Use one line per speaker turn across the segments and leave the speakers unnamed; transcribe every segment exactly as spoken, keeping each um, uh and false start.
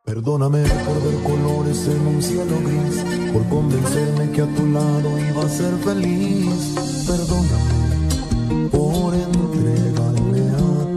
Perdóname por ver colores en un cielo gris, por convencerme que a tu lado iba a ser feliz. Perdóname por entregarme a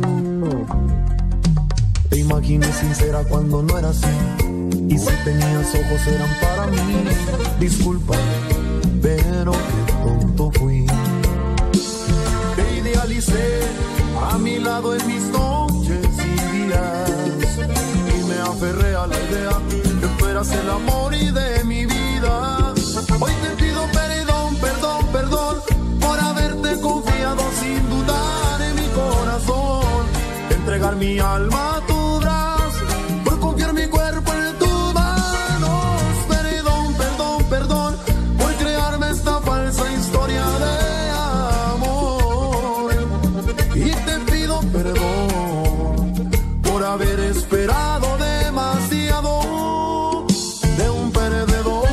ti. Te imaginé sincera cuando no era así, y si tenías ojos eran para mí. Disculpa, pero qué tonto fui. Te idealicé a mi lado en mis noches y días, me aferré a la idea que tú eras el amor y de mi vida. Hoy te pido perdón, perdón, perdón por haberte confiado sin dudar en mi corazón, entregar mi alma a tu brazo, por confiar mi cuerpo en tus manos. Perdón, perdón, perdón por crearme esta falsa historia de amor. Y te pido perdón por haber esperado demasiado de un perdedor.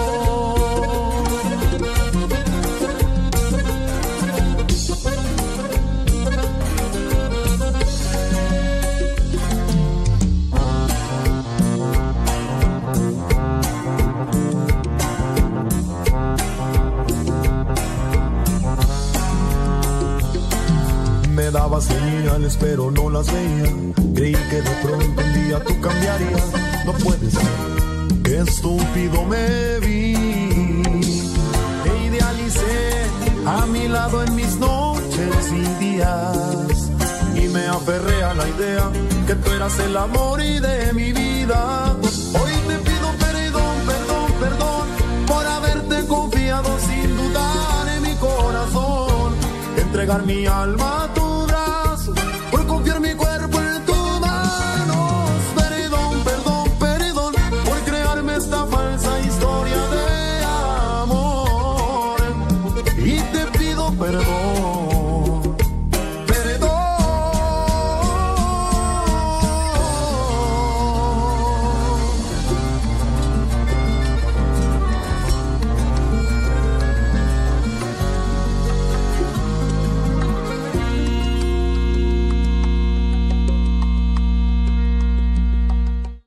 Me dabas señales pero no las veía. Creí que de pronto un día tú cambiarías. No puede ser, qué estúpido me vi. Te idealicé a mi lado en mis noches y días, y me aferré a la idea que tú eras el amor y de mi vida. Hoy te pido perdón, perdón, perdón por haberte confiado sin dudar en mi corazón, entregar mi alma a tu brazo, por confiar mi cuerpo en tus manos. Perdón, perdón, perdón por crearme esta falsa historia de amor. Y te pido perdón